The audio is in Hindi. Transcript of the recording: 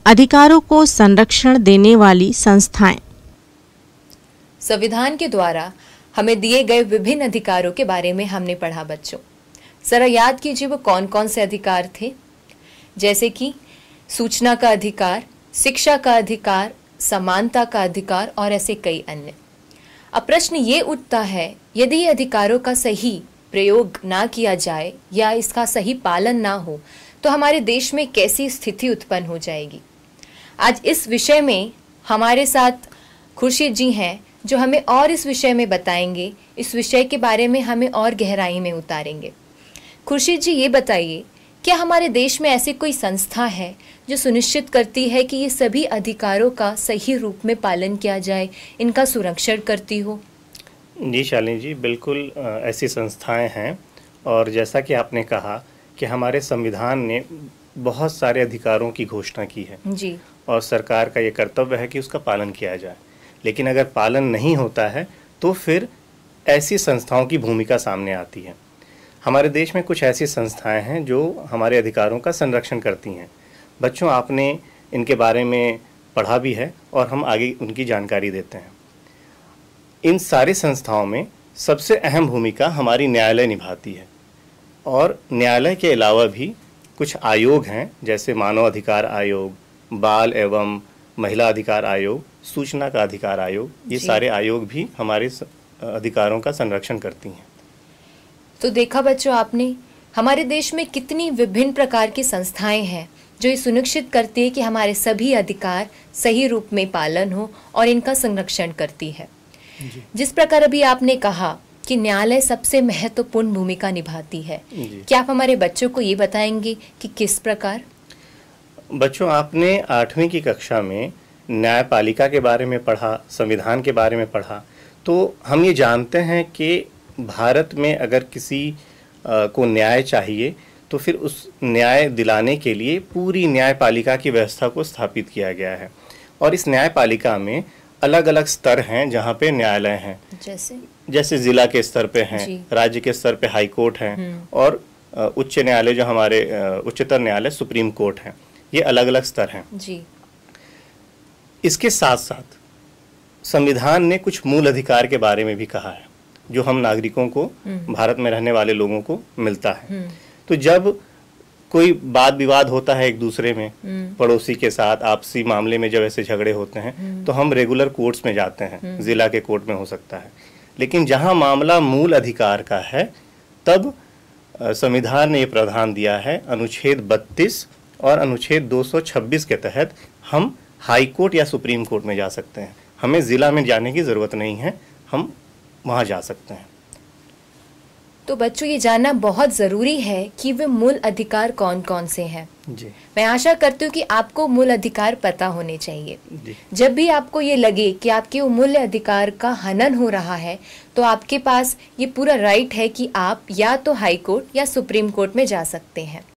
अधिकारों को संरक्षण देने वाली संस्थाएं। संविधान के द्वारा हमें दिए गए विभिन्न अधिकारों के बारे में हमने पढ़ा बच्चों। जरा याद कीजिए वो कौन कौन से अधिकार थे, जैसे कि सूचना का अधिकार, शिक्षा का अधिकार, समानता का अधिकार और ऐसे कई अन्य। अब प्रश्न ये उठता है, यदि ये अधिकारों का सही प्रयोग ना किया जाए या इसका सही पालन ना हो तो हमारे देश में कैसी स्थिति उत्पन्न हो जाएगी। आज इस विषय में हमारे साथ खुर्शीद जी हैं जो हमें और इस विषय में बताएंगे, इस विषय के बारे में हमें और गहराई में उतारेंगे। खुर्शीद जी, ये बताइए, क्या हमारे देश में ऐसी कोई संस्था है जो सुनिश्चित करती है कि ये सभी अधिकारों का सही रूप में पालन किया जाए, इनका संरक्षण करती हो? जी शालिनी जी, बिल्कुल ऐसी संस्थाएं हैं और जैसा कि आपने कहा कि हमारे संविधान ने बहुत सारे अधिकारों की घोषणा की है जी, और सरकार का ये कर्तव्य है कि उसका पालन किया जाए। लेकिन अगर पालन नहीं होता है तो फिर ऐसी संस्थाओं की भूमिका सामने आती है। हमारे देश में कुछ ऐसी संस्थाएं हैं जो हमारे अधिकारों का संरक्षण करती हैं। बच्चों, आपने इनके बारे में पढ़ा भी है और हम आगे उनकी जानकारी देते हैं। इन सारी संस्थाओं में सबसे अहम भूमिका हमारी न्यायालय निभाती है और न्यायालय के अलावा भी कुछ आयोग हैं, जैसे मानव अधिकार आयोग, बाल एवं महिला अधिकार आयोग, सूचना का अधिकार आयोग। ये सारे आयोग भी हमारे अधिकारों का संरक्षण करती हैं। तो देखा बच्चों आपने, हमारे देश में कितनी विभिन्न प्रकार की संस्थाएं हैं जो ये सुनिश्चित करती है कि हमारे सभी अधिकार सही रूप में पालन हो और इनका संरक्षण करती है। जिस प्रकार अभी आपने कहा कि न्यायालय सबसे महत्वपूर्ण भूमिका निभाती है, क्या आप हमारे बच्चों को ये बताएंगे कि किस प्रकार? बच्चों, आपने 8वीं की कक्षा में न्यायपालिका के बारे में पढ़ा, संविधान के बारे में पढ़ा, तो हम ये जानते हैं कि भारत में अगर किसी को न्याय चाहिए तो फिर उस न्याय दिलाने के लिए पूरी न्यायपालिका की व्यवस्था को स्थापित किया गया है। और इस न्यायपालिका में अलग अलग स्तर हैं जहाँ पे न्यायालय हैं, जैसे जिला के स्तर पे हैं, राज्य के स्तर पे हाई कोर्ट हैं और उच्च न्यायालय जो हमारे उच्चतर न्यायालय सुप्रीम कोर्ट हैं। ये अलग अलग स्तर हैं जी। इसके साथ साथ संविधान ने कुछ मूल अधिकार के बारे में भी कहा है जो हम नागरिकों को, भारत में रहने वाले लोगों को मिलता है। तो जब कोई वाद विवाद होता है एक दूसरे में, पड़ोसी के साथ आपसी मामले में जब ऐसे झगड़े होते हैं तो हम रेगुलर कोर्ट्स में जाते हैं, जिला के कोर्ट में हो सकता है। लेकिन जहां मामला मूल अधिकार का है तब संविधान ने ये प्रावधान दिया है, अनुच्छेद 32 और अनुच्छेद 226 के तहत हम हाई कोर्ट या सुप्रीम कोर्ट में जा सकते हैं। हमें जिला में जाने की जरूरत नहीं है, हम वहां जा सकते हैं। तो बच्चों, ये जानना बहुत ज़रूरी है कि वे मूल अधिकार कौन कौन से हैं जी। मैं आशा करती हूँ कि आपको मूल अधिकार पता होने चाहिए जी। जब भी आपको ये लगे कि आपके मूल अधिकार का हनन हो रहा है तो आपके पास ये पूरा राइट है कि आप या तो हाई कोर्ट या सुप्रीम कोर्ट में जा सकते हैं।